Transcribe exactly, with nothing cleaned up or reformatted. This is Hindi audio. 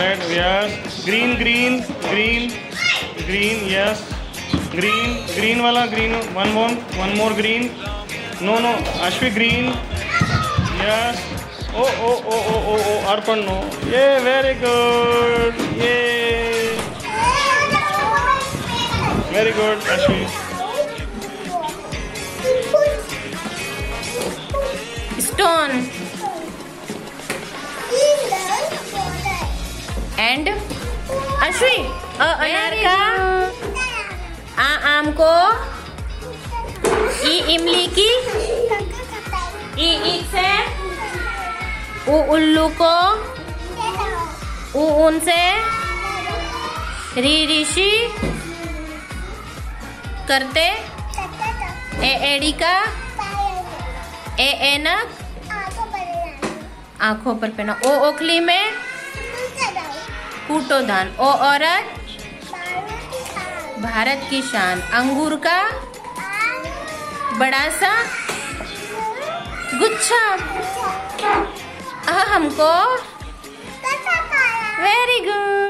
Red yes, green green green green yes, green green वाला green, one more one more green, no no Ashvi green yes, ओ ओ ओ ओ ओ ओ अर्पण नो, ये वेरी गुड, ये very good Ashvi. Stone and Ashvi अ अनार का, आ आम को, ई इमली की, ई ईख से, उ उल्लू को, उ ऊन से, री ऋषि करते, ए एड़ी का, ए ऐनक आंखों पर पहना, ओ ओखली में कूटो धान, ओ औरत भारत की शान, अंगूर का बड़ा सा गुच्छा, आ हमको वेरी गुड।